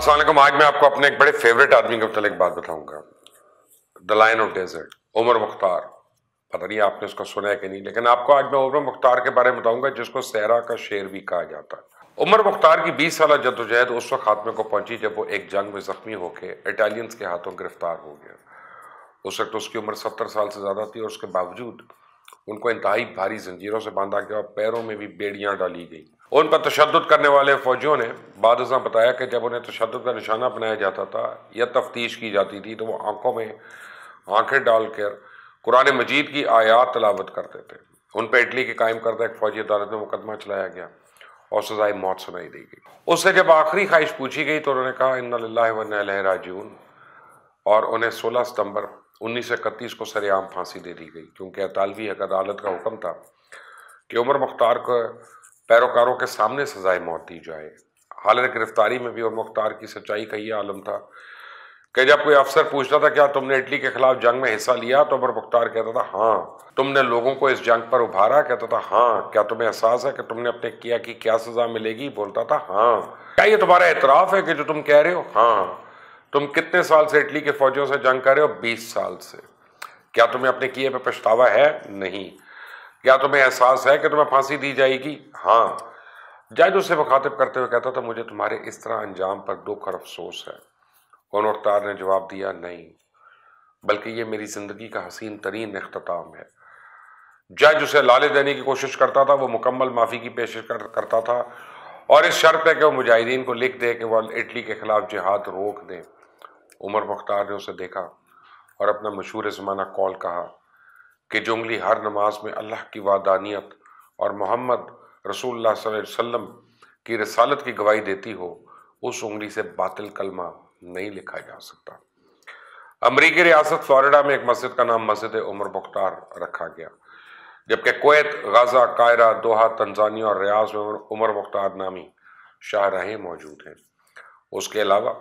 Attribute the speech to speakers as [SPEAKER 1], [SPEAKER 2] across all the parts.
[SPEAKER 1] السلام علیکم۔ آج میں آپ کو اپنے ایک بڑے فیوریٹ آدمی کے متعلق بات بتاؤں گا، the lion of desert, Omar Mukhtar. پتہ نہیں آپ نے اس کو سنا ہے کہ نہیں، لیکن آپ کو آج میں عمر مختار کے بارے میں بتاؤں گا جس کو صحرا کا شیر بھی کہا جاتا ہے۔ عمر مختار کی 20 سالہ جدوجہد اس وقت خاتمے کو پہنچی جب وہ ایک جنگ میں زخمی ہو کے اٹالینز کے ہاتھوں گرفتار ہو گیا۔ اس وقت اس کی عمر 70 سال سے زیادہ تھی اور اس کے باوجود ان کو انتہائی بھاری زنجیروں سے باندھا گیا اور پیروں میں بھی بیڑیاں ڈالی گئی۔ ان پر تشدد کرنے والے فوجیوں نے بعد ازاں بتایا کہ جب انہیں تشدد کا نشانہ بنایا جاتا تھا یا تفتیش کی جاتی تھی تو وہ آنکھوں میں آنکھیں ڈال کر قرآن مجید کی آیات تلاوت کرتے تھے۔ ان پہ اٹلی کے قائم کردہ ایک فوجی عدالت میں مقدمہ چلایا گیا اور سزائے موت سنائی دی گئی۔ اس سے جب آخری خواہش پوچھی گئی تو انہوں نے کہا انا للہ و انا الیہ راجعون، اور انہیں 16 ستمبر 1931 کو سر عام پھانسی دے دی گئی، کیونکہ اطالوی عدالت کا حکم تھا کہ عمر مختار کو پیروکاروں کے سامنے سزائے موت دی جائے۔ حالت گرفتاری میں بھی عمر مختار کی سچائی کا یہ عالم تھا کہ جب کوئی افسر پوچھتا تھا کیا تم نے اٹلی کے خلاف جنگ میں حصہ لیا تو عمر مختار کہتا تھا ہاں۔ تم نے لوگوں کو اس جنگ پر ابھارا؟ کہتا تھا ہاں۔ کیا تمہیں احساس ہے کہ تم نے اپنے کیا کی کیا سزا ملے گی؟ بولتا تھا ہاں۔ کیا یہ تمہارا اعتراف ہے کہ جو تم کہہ رہے ہو؟ ہاں۔ تم کتنے سال سے اٹلی کے فوجیوں سے جنگ کر رہے ہو؟ 20 سال سے۔ کیا تمہیں اپنے کیے پہ پچھتاوا ہے؟ نہیں۔ کیا تمہیں احساس ہے کہ تمہیں پھانسی دی جائے گی؟ ہاں۔ جج اسے مخاطب کرتے ہوئے کہتا تھا مجھے تمہارے اس طرح انجام پر دکھ اور افسوس ہے۔ عمر مختار نے جواب دیا نہیں، بلکہ یہ میری زندگی کا حسین ترین اختتام ہے۔ جج اسے لالے دینے کی کوشش کرتا تھا، وہ مکمل معافی کی پیشکش کرتا تھا اور اس شرط پہ کہ وہ مجاہدین کو لکھ دے کہ وہ اٹلی کے خلاف جہاد روک دیں۔ عمر مختار نے اسے دیکھا اور اپنا مشہور زمانہ قول کہا کہ جو انگلی ہر نماز میں اللہ کی وحدانیت اور محمد رسول اللہ صلی اللہ علیہ وسلم کی رسالت کی گواہی دیتی ہو، اس انگلی سے باطل کلمہ نہیں لکھا جا سکتا۔ امریکی ریاست فلوریڈا میں ایک مسجد کا نام مسجد عمر مختار رکھا گیا، جبکہ کویت، غازہ، قاہرہ، دوحہ، تنزانیہ اور ریاض میں عمر مختار نامی شاہراہیں موجود ہیں۔ اس کے علاوہ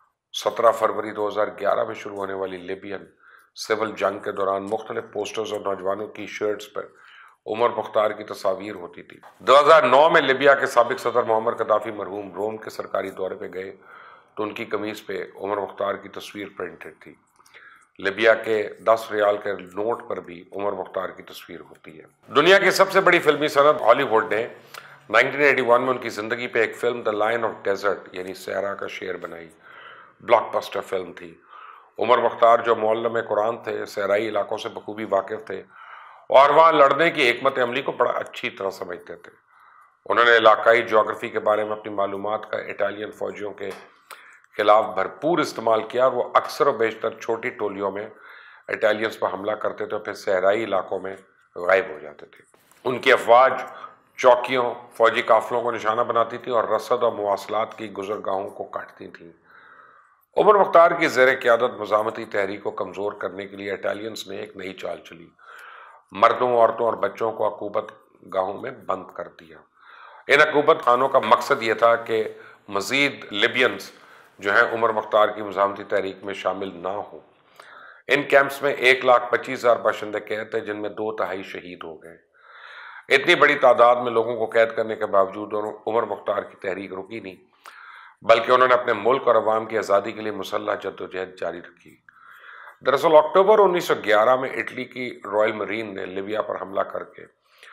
[SPEAKER 1] 17 فروری 2011 میں شروع ہونے والی لیبین سول جنگ کے دوران مختلف پوسٹرز اور نوجوانوں کی شرٹس پر عمر مختار کی تصاویر ہوتی تھی۔ 2009 میں لیبیا کے سابق صدر معمر قذافی مرحوم روم کے سرکاری دورے پہ گئے تو ان کی قمیض پہ عمر مختار کی تصویر پرنٹڈ تھی۔ لیبیا کے 10 ریال کے نوٹ پر بھی عمر مختار کی تصویر ہوتی ہے۔ دنیا کی سب سے بڑی فلمی صنعت ہالی ووڈ نے 1981 میں ان کی زندگی پہ ایک film the lion of desert یعنی صحرا کا شیر بنائی۔ بلاک بسٹر فلم تھی۔ عمر مختار جو معلم قرآن تھے، صحرائی علاقوں سے بخوبی واقف تھے اور وہاں لڑنے کی حکمت عملی کو بڑا اچھی طرح سمجھتے تھے۔ انہوں نے علاقائی جغرافی کے بارے میں اپنی معلومات کا اٹالین فوجیوں کے خلاف بھرپور استعمال کیا اور وہ اکثر و بیشتر چھوٹی ٹولیوں میں اٹالینز پر حملہ کرتے تھے اور پھر صحرائی علاقوں میں غائب ہو جاتے تھے۔ ان کی افواج چوکیوں، فوجی قافلوں کو نشانہ بناتی تھی اور رسد اور مواصلات کی گزرگاہوں کو کاٹتی تھیں۔ عمر مختار کی زیر قیادت مزاحمتی تحریک کو کمزور کرنے کے لیے اٹالینز نے ایک نئی چال چلی۔ مردوں، عورتوں اور بچوں کو عقوبت گاہوں میں بند کر دیا۔ ان عقوبت خانوں کا مقصد یہ تھا کہ مزید لیبینز جو ہیں عمر مختار کی مزاحمتی تحریک میں شامل نہ ہوں۔ ان کیمپس میں 1,25,000 باشندے قید تھے، جن میں 2/3 شہید ہو گئے۔ اتنی بڑی تعداد میں لوگوں کو قید کرنے کے باوجود عمر مختار کی تحریک رکی نہیں، بلکہ انہوں نے اپنے ملک اور عوام کی آزادی کے لیے مسلح جدوجہد جاری رکھی۔ دراصل اکتوبر 1911 میں اٹلی کی رائل مرین نے لیبیا پر حملہ کر کے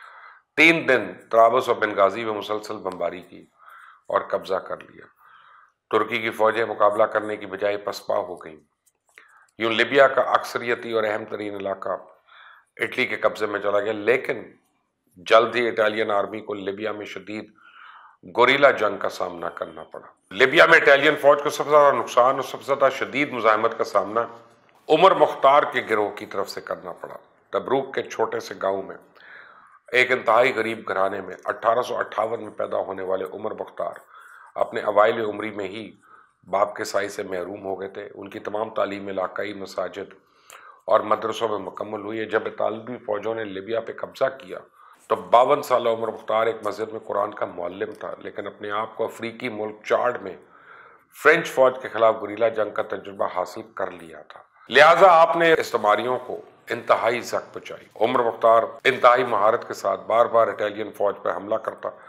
[SPEAKER 1] 3 دن طرابلس اور بنغازی میں مسلسل بمباری کی اور قبضہ کر لیا۔ ترکی کی فوجیں مقابلہ کرنے کی بجائے پسپا ہو گئیں۔ یوں لیبیا کا اکثریتی اور اہم ترین علاقہ اٹلی کے قبضے میں چلا گیا، لیکن جلد ہی اٹالین آرمی کو لیبیا میں شدید گوریلا جنگ کا سامنا کرنا پڑا۔ لیبیا میں اٹالین فوج کو سب سے زیادہ نقصان اور سب سے زیادہ شدید مزاحمت کا سامنا عمر مختار کے گروہ کی طرف سے کرنا پڑا۔ تبروک کے چھوٹے سے گاؤں میں ایک انتہائی غریب گھرانے میں 1858 میں پیدا ہونے والے عمر مختار اپنے اوائل عمری میں ہی باپ کے سائے سے محروم ہو گئے تھے۔ ان کی تمام تعلیم علاقائی مساجد اور مدرسوں میں مکمل ہوئی ہے۔ جب اطالوی فوجوں نے لیبیا پہ قبضہ کیا تو 52 سالہ عمر مختار ایک مسجد میں قرآن کا معلم تھا، لیکن اپنے آپ کو افریقی ملک چاڈ میں فرینچ فوج کے خلاف گوریلا جنگ کا تجربہ حاصل کر لیا تھا، لہٰذا آپ نے استعماریوں کو انتہائی سخت پہنچائی۔ عمر مختار انتہائی مہارت کے ساتھ بار بار اٹالین فوج پر حملہ کرتا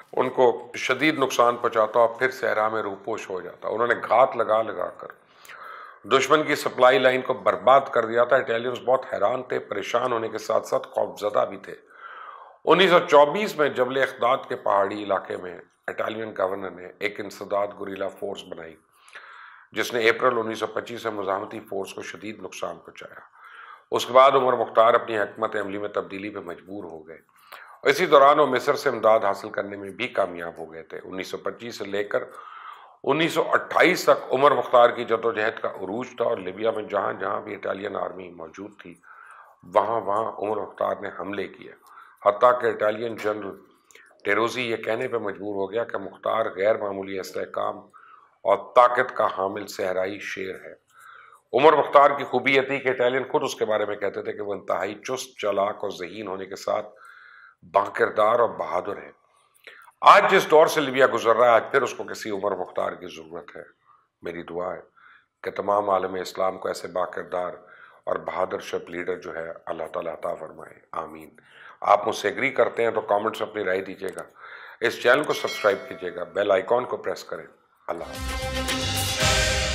[SPEAKER 1] ان کو شدید نقصان پہنچاتا اور پھر صحرا میں روپوش ہو جاتا۔ انہوں نے گھات لگا لگا کر دشمن کی سپلائی لائن کو برباد کر دیا تھا۔ اٹیلینز بہت حیران تھے، پریشان ہونے کے ساتھ ساتھ خوفزدہ بھی تھے۔ 1924 میں جبل اقداد کے پہاڑی علاقے میں اٹالین گورنر نے ایک انسداد گوریلا فورس بنائی جس نے اپریل 1925 سے مزاحمتی فورس کو شدید نقصان پہنچایا۔ اس کے بعد عمر مختار اپنی حکمت عملی میں تبدیلی پہ مجبور ہو گئے۔ اسی دوران وہ مصر سے امداد حاصل کرنے میں بھی کامیاب ہو گئے تھے۔ 1925 سے لے کر 1928 تک عمر مختار کی جدوجہد کا عروج تھا، اور لیبیا میں جہاں جہاں بھی اٹالین آرمی موجود تھی وہاں وہاں عمر مختار نے حملے کیے، حتیٰ کہ اٹالین جنرل ٹیروزی یہ کہنے پہ مجبور ہو گیا کہ مختار غیر معمولی استحکام اور طاقت کا حامل صحرائی شیر ہے۔ عمر مختار کی خوبی یہ تھی کہ اٹالین خود اس کے بارے میں کہتے تھے کہ وہ انتہائی چست، چالاک اور ذہین ہونے کے ساتھ باکردار اور بہادر ہے۔ آج جس دور سے لیبیا گزر رہا ہے، آج پھر اس کو کسی عمر مختار کی ضرورت ہے۔ میری دعا ہے کہ تمام عالم اسلام کو ایسے باکردار اور بہادر شپ لیڈر جو ہے اللہ تعالیٰ عطا فرمائے، آمین۔ آپ مجھ سے ایگری کرتے ہیں تو کامنٹس اپنی رائے دیجیے گا، اس چینل کو سبسکرائب کیجیے گا، بیل آئیکن کو پریس کریں۔ اللہ حافظ۔